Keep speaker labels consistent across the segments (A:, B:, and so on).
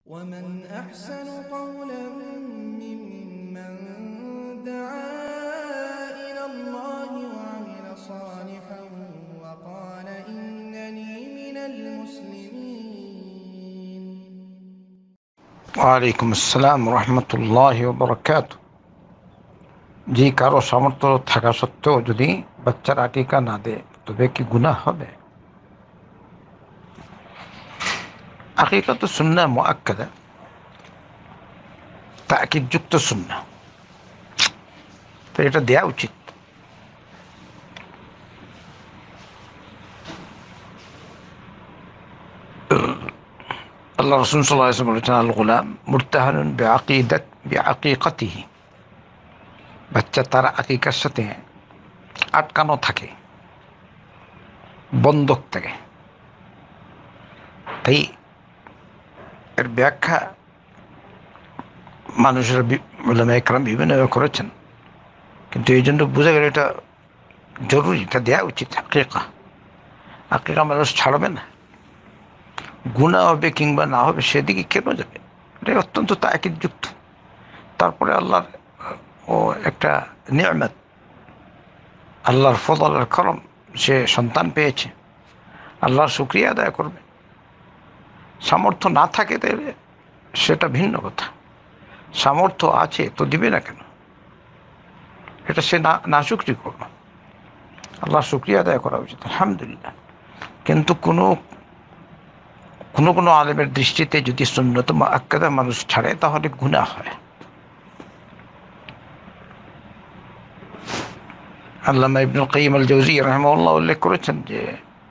A: ومن أحسن قولا ممن دعا إلى الله وعمل صالحا وقال إنني من المسلمين.
B: ওয়ালাইকুম আসসালাম রহমতুল্লাহ বরকাত। যে কারো সামর্থ্য থাকা সত্ত্বেও যদি বাচ্চার আকিকা না দেয় তবে কি গুনাহ হবে? আকিকা তো সুন্নাহ মুআক্কাদা, তাকিদযুক্ত সুন্নাহ, তো এটা দেয়া উচিত। আল্লাহ রাসূল সাল্লাল্লাহু আলাইহি ওয়াসাল্লাম বলেছেন, আল গুলাম মুরতাহানুন বিআকিকাতিহি, বাচ্চা তার আকিকার সাথে আটকানো থাকে, বন্ধক থাকে। তাই এর ব্যাখ্যা মানুষের উলামা ইকরাম বিভিন্নভাবে করেছেন, কিন্তু এই জন্য বোঝা গেল এটা জরুরি, এটা দেওয়া উচিত। আকিকা মানুষ ছাড়বে না, গুনাহ হবে কিংবা না হবে সেদিকে কেন যাবে? এটা অত্যন্ত তাকিদযুক্ত। তারপরে আল্লাহর ও একটা নিয়ামত, আল্লাহর ফজল আর করম, সে সন্তান পেয়েছে, আল্লাহর শুকরিয়া আদায় করবে। সামর্থ্য না থাকে তাহলে সেটা ভিন্ন কথা, সামর্থ্য আছে তো দিবে না কেন? এটা সে না শুকরি করবে, আল্লাহর শুকরিয়া আদায় করা উচিত, আলহামদুলিল্লাহ। কিন্তু কোনো আলেমের দৃষ্টিতে যদি সুন্নত মুআক্কাদা মানুষ ছাড়ে তাহলে গুনাহ হয়। আল্লামা ইবনুল কাইয়িম আল জাওজিয়্যা রাহিমাহুল্লাহ উল্লেখ করেছেন যে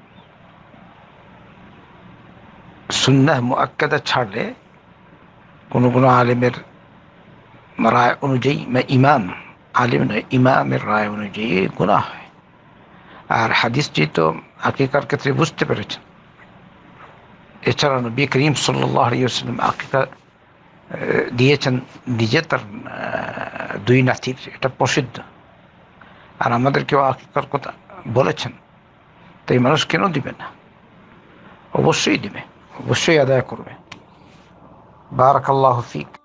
B: সুন্নাহ মুআক্কাদা ছাড়লে কোনো আলেমের রায় অনুযায়ী, আলেম নয়, ইমামের রায় অনুযায়ী গুনাহ হয়। আর হাদিসটি তো আকিকার ক্ষেত্রে বুঝতে পেরেছেন। এছাড়া নবী করিম সাল্লাল্লাহু আলাইহি ওয়াসাল্লাম আকিকা দিয়েছেন নিজে তার দুই নাতির, এটা প্রসিদ্ধ। আর আমাদেরকেও আকিকার কথা বলেছেন, তো এই মানুষ কেন দিবে না? অবশ্যই দিবে, অবশ্যই আদায় করবে। বারাকাল্লাহু ফিক।